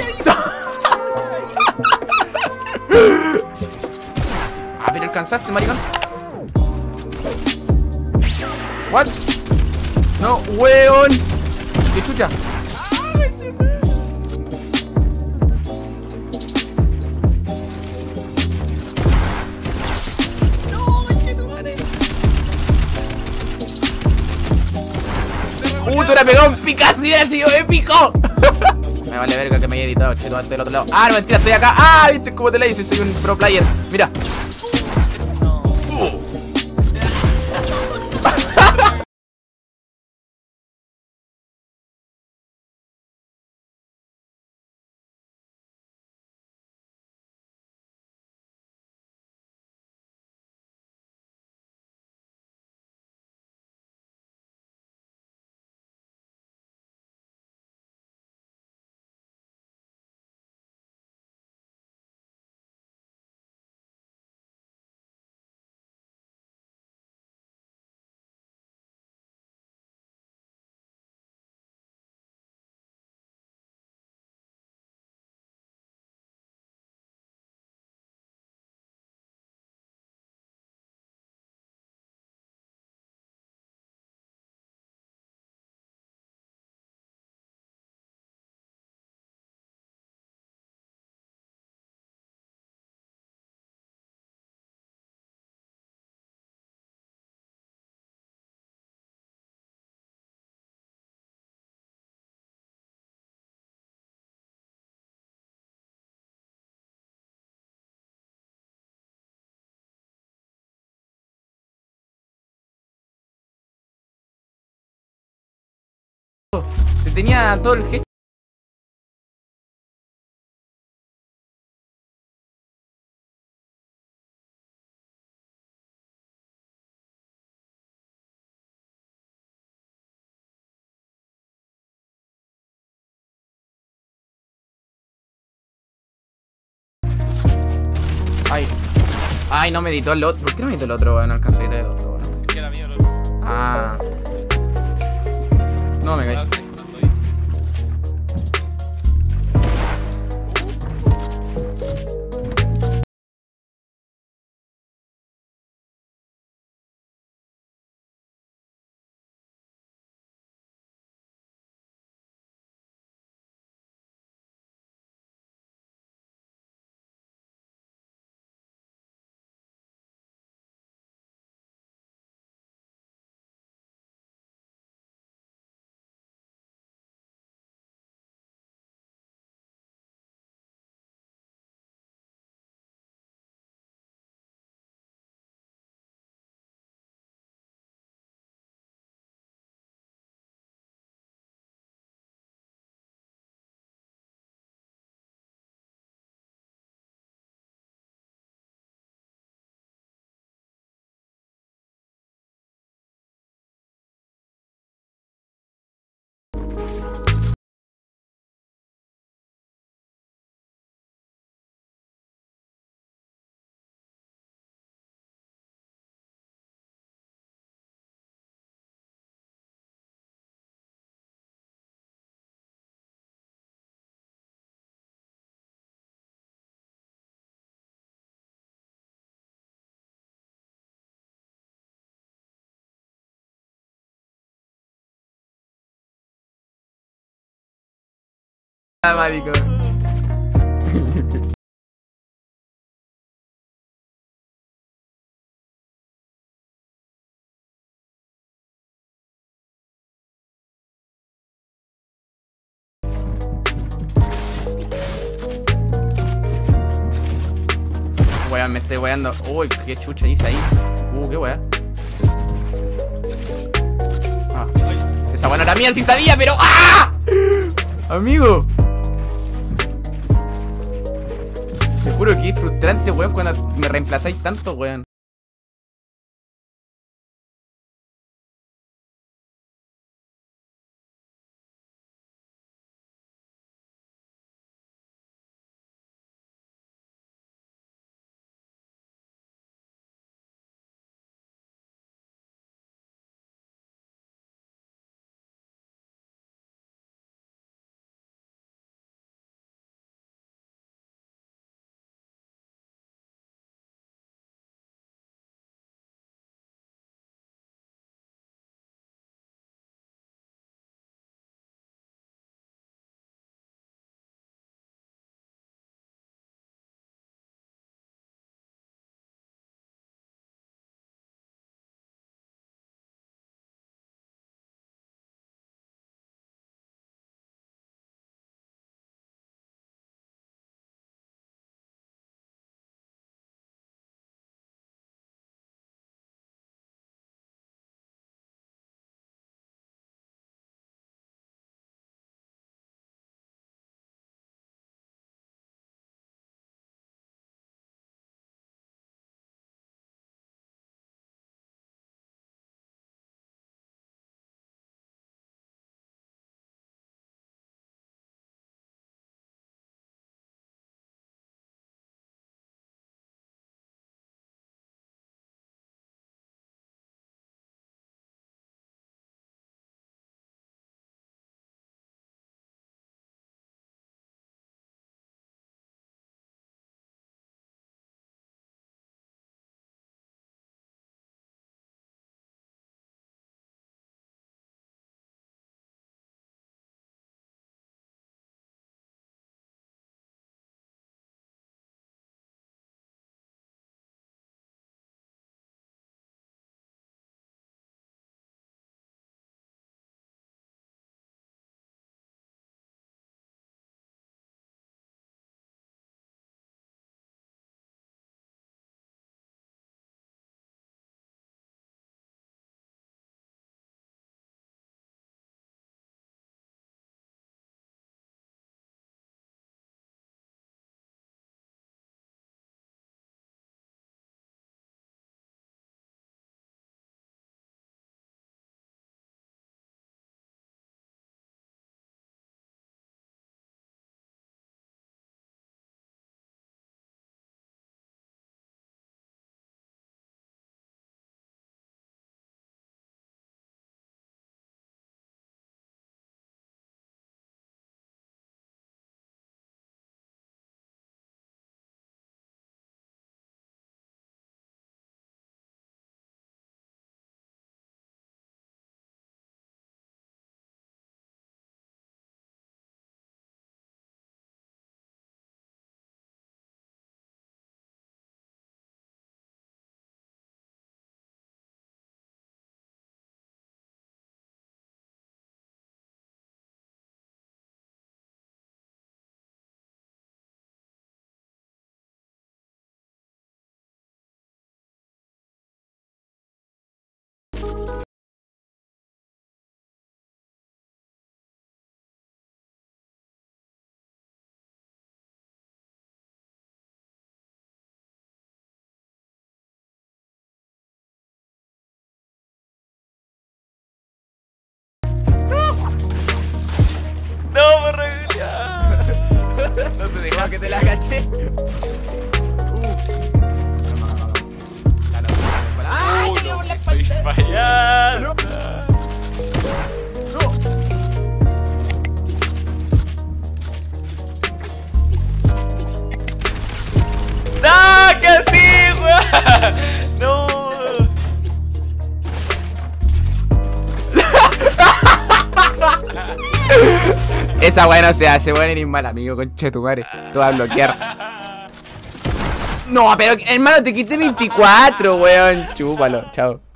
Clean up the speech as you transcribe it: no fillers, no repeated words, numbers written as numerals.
Ah, pero alcanzaste, maricón. What? No, weón. Qué chucha. Te hubiera pegado un picazo y hubiera sido épico. Me vale verga que me haya editado, cheto, antes del otro lado. Ah, no, mentira, estoy acá. Ah, viste cómo te la hice, soy un pro player. Mira. Se tenía todo el gesto. Ay. Ay, no me editó el otro. ¿Por qué no me editó el otro, weón? No alcanzó a editar el otro, weón. Es que era mío el otro. Ah. No me caí. Ah, maricón. Weón, me estoy weando. Uy, qué chucha dice ahí. Qué weón. Ah, esa buena era mía, sí sabía, pero. ¡Ah! Amigo. Te juro que es frustrante, weón, cuando me reemplazáis tanto, weón. Toma que te la caché. ¡Ay, te quedó por la Estoy espalda! fallando. ¡Ah, que sí, weón! ¡No! Esa weá no se hace, weón, eres mal amigo, conchetumare. Te voy a bloquear. No, pero hermano, te quité 24, weón. Chúpalo, chao.